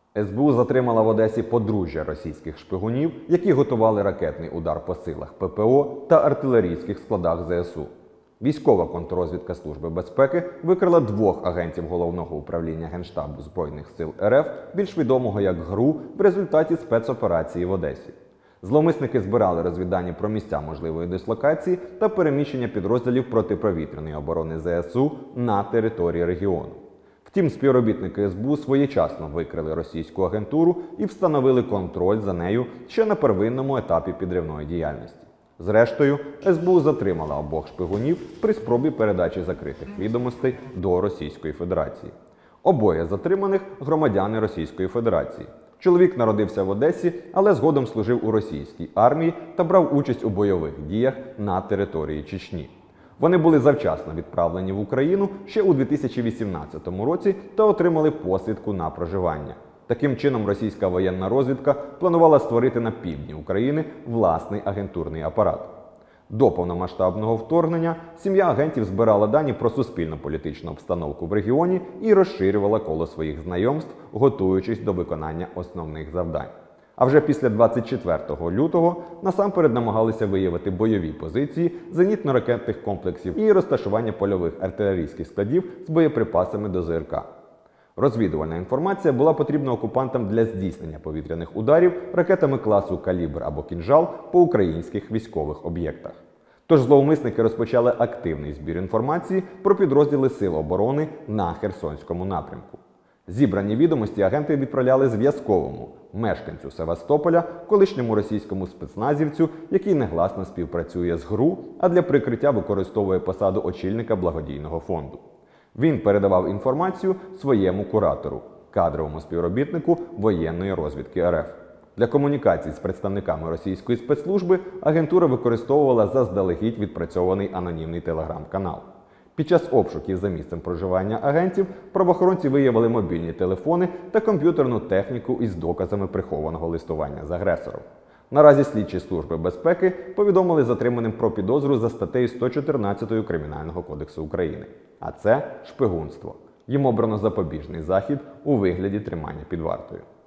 СБУ затримала в Одесі подружжя російських шпигунів, які готували ракетний удар по силах ППО та артилерійських складах ЗСУ. Військова контррозвідка Служби безпеки викрила двох агентів Головного управління Генштабу Збройних сил РФ, більш відомого як ГРУ, в результаті спецоперації в Одесі. Зловмисники збирали розвіддані про місця можливої дислокації та переміщення підрозділів протиповітряної оборони ЗСУ на території регіону. Втім, співробітники СБУ своєчасно викрили російську агентуру і встановили контроль за нею ще на первинному етапі підривної діяльності. Зрештою, СБУ затримала обох шпигунів при спробі передачі закритих відомостей до Російської Федерації. Обоє затриманих – громадяни Російської Федерації. Чоловік народився в Одесі, але згодом служив у російській армії та брав участь у бойових діях на території Чечні. Вони були завчасно відправлені в Україну ще у 2018 році та отримали посвідку на проживання. Таким чином, російська воєнна розвідка планувала створити на півдні України власний агентурний апарат. До повномасштабного вторгнення сім'я агентів збирала дані про суспільно-політичну обстановку в регіоні і розширювала коло своїх знайомств, готуючись до виконання основних завдань. А вже після 24 лютого насамперед намагалися виявити бойові позиції зенітно-ракетних комплексів і розташування польових артилерійських складів з боєприпасами до ЗРК. Розвідувальна інформація була потрібна окупантам для здійснення повітряних ударів ракетами класу «Калібр» або «Кінжал» по українських військових об'єктах. Тож зловмисники розпочали активний збір інформації про підрозділи Сил оборони на Херсонському напрямку. Зібрані відомості агенти відправляли зв'язковому мешканцю Севастополя, колишньому російському спецназівцю, який негласно співпрацює з ГРУ, а для прикриття використовує посаду очільника благодійного фонду. Він передавав інформацію своєму куратору, кадровому співробітнику воєнної розвідки РФ. Для комунікацій з представниками російської спецслужби агентура використовувала заздалегідь відпрацьований анонімний телеграм-канал. Під час обшуків за місцем проживання агентів правоохоронці виявили мобільні телефони та комп'ютерну техніку із доказами прихованого листування з агресором. Наразі слідчі Служби безпеки повідомили затриманим про підозру за статтею 114 Кримінального кодексу України. А це шпигунство. Їм обрано запобіжний захід у вигляді тримання під вартою.